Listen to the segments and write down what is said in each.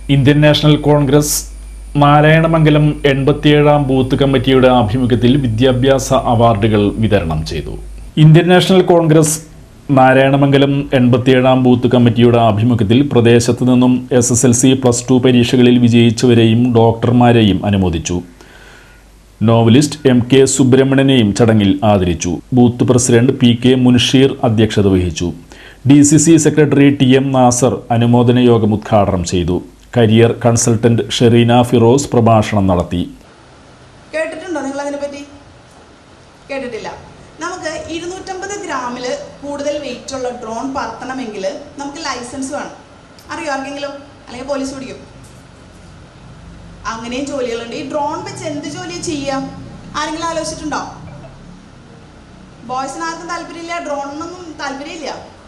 Indian National Congress Narayanamangalam 87ാം booth കമ്മിറ്റിയുടെ ആഭിമുഖ്യത്തിൽ വിദ്യാഭ്യാസ അവാർഡുകൾ വിതരണം ചെയ്തു. ഇന്ത്യൻ നാഷണൽ കോൺഗ്രസ് നാരായണമംഗലം 87ാം ബൂത്ത് കമ്മിറ്റിയുടെ ആഭിമുഖ്യത്തിൽ പ്രദേശത്തു നിന്നും SSLC +2 പരീക്ഷകളിൽ വിജയിച്ചവരെയും ഡോക്ടർമാരെയും അനുമോദിച്ചു. നോവലിസ്റ്റ് MK സുബ്രഹ്മണ്യനെയും ചടങ്ങിൽ ആദരിച്ചു. ബൂത്ത് പ്രസിഡന്റ് PK മുൻഷീർ അധ്യക്ഷത വഹിച്ചു. DCC സെക്രട്ടറി TM നാസർ അനുമോദന യോഗം ഉദ്ഘാടനം ചെയ്തു. കരിയർ കൺസൾട്ടന്റ് ഷെറീന ഫിറോസ് പ്രഭാഷണം നടത്തി. കേട്ടിട്ടുണ്ടോ നിങ്ങൾ അതിനെപ്പറ്റി? കേട്ടിട്ടില്ല. നമുക്ക് 250 ഗ്രാമിൽ കൂടുതൽ വെയിറ്റ് ഉള്ള ഡ്രോൺ പറത്തണമെങ്കിൽ നമുക്ക് ലൈസൻസ് വേണം. അറിയോ ആർക്കെങ്കിലും? അല്ലെങ്കിൽ പോലീസ് പിടിക്കും. അങ്ങനെയും ജോലികളുണ്ട്. ഈ ഡ്രോൺ വെച്ച് എന്ത് ജോലി ചെയ്യാം? ആരെങ്കിലും ആലോചിച്ചിട്ടുണ്ടോ? ബോയ്സിന് ആർക്കും താല്പര്യമില്ല, ഡ്രോണിനൊന്നും താല്പര്യമില്ല.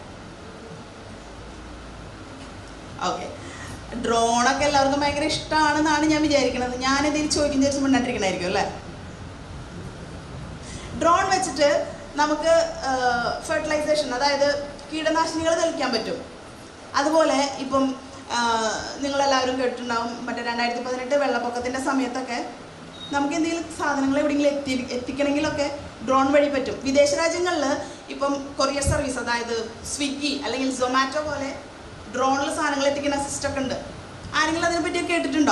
ഓക്കെ, ഡ്രോണൊക്കെ എല്ലാവർക്കും ഭയങ്കര ഇഷ്ടമാണെന്നാണ് ഞാൻ വിചാരിക്കുന്നത്. ഞാനെന്തെങ്കിലും ചോദിക്കും വിചാരിച്ച് മുന്നിട്ടിരിക്കണായിരിക്കും അല്ലേ? ഡ്രോൺ വെച്ചിട്ട് നമുക്ക് ഫെർട്ടിലൈസേഷൻ, അതായത് കീടനാശിനികൾ തെളിക്കാൻ പറ്റും. അതുപോലെ ഇപ്പം നിങ്ങളെല്ലാവരും കേട്ടിട്ടുണ്ടാവും, മറ്റേ 2018 വെള്ളപ്പൊക്കത്തിൻ്റെ സമയത്തൊക്കെ നമുക്ക് എന്തെങ്കിലും സാധനങ്ങൾ എവിടെയെങ്കിലും എത്തിക്കണമെങ്കിലൊക്കെ ഡ്രോൺ വഴി പറ്റും. വിദേശ രാജ്യങ്ങളിൽ ഇപ്പം കൊറിയർ സർവീസ്, അതായത് സ്വിഗ്ഗി അല്ലെങ്കിൽ സൊമാറ്റോ പോലെ ഡ്രോണിൽ സാധനങ്ങൾ എത്തിക്കുന്ന സിസ്റ്റമൊക്കെ ഉണ്ട്. ആരെങ്കിലും അതിനെപ്പറ്റിയൊക്കെ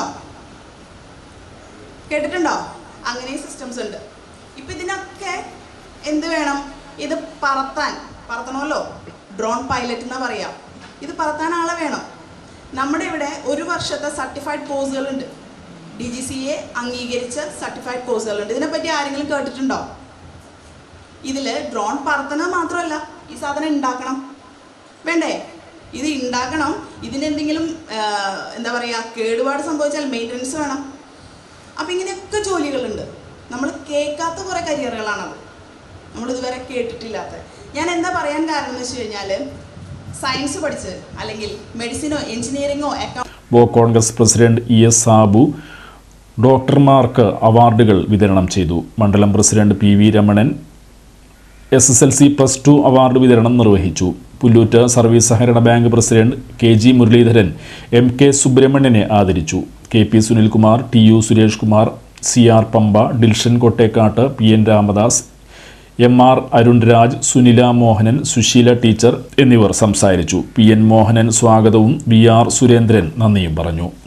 കേട്ടിട്ടുണ്ടോ? അങ്ങനെയും സിസ്റ്റംസ് ഉണ്ട്. ഇപ്പം ഇതിനൊക്കെ എന്ത് വേണം? ഇത് പറത്തണമല്ലോ. ഡ്രോൺ പൈലറ്റ് എന്നാ പറയാം. ഇത് പറത്താൻ ആളെ വേണം. നമ്മുടെ ഇവിടെ 1 വർഷത്തെ സർട്ടിഫൈഡ് കോഴ്സുകളുണ്ട്. DGCA അംഗീകരിച്ച സർട്ടിഫൈഡ് കോഴ്സുകളുണ്ട്. ഇതിനെപ്പറ്റി ആരെങ്കിലും കേട്ടിട്ടുണ്ടോ? ഇതിൽ ഡ്രോൺ പറത്തണത് മാത്രമല്ല, ഈ സാധനം ഉണ്ടാക്കണം. വേണ്ടേ? ഇത് ഉണ്ടാക്കണം. ഇതിനെന്തെങ്കിലും എന്താ പറയുക, കേടുപാട് സംഭവിച്ചാൽ മെയിൻ്റനൻസ് വേണം. അപ്പം ഇങ്ങനെയൊക്കെ ജോലികളുണ്ട്. നമ്മൾ കേൾക്കാത്ത കുറേ കരിയറുകളാണത്, നമ്മളിതുവരെ കേട്ടിട്ടില്ലാത്ത. ഞാൻ എന്താ പറയാൻ കാരണം എന്ന് വെച്ച് കഴിഞ്ഞാൽ, സയൻസ് പഠിച്ച് അല്ലെങ്കിൽ മെഡിസിനോ എഞ്ചിനീയറിങ്ങോ കോൺഗ്രസ് പ്രസിഡന്റ് ES സാബു ഡോക്ടർമാർക്ക് അവാർഡുകൾ വിതരണം ചെയ്തു. മണ്ഡലം president PV Ramanan SSLC +2 award വിതരണം നിർവഹിച്ചു. പുല്ലൂറ്റ് സർവീസ് സഹകരണ bank president KG Muraleedharan MK സുബ്രഹ്മണ്യനെ ആദരിച്ചു. KP Sunilkumar, TU Suresh Kumar, CR Pampa, Dilshan Kottekkat, PN Ramadas, MR Arunraj, Sunila Mohanan, Susheela teacher എന്നിവർ സംസാരിച്ചു. PN മോഹനൻ സ്വാഗതവും VR സുരേന്ദ്രൻ നന്ദിയും പറഞ്ഞു.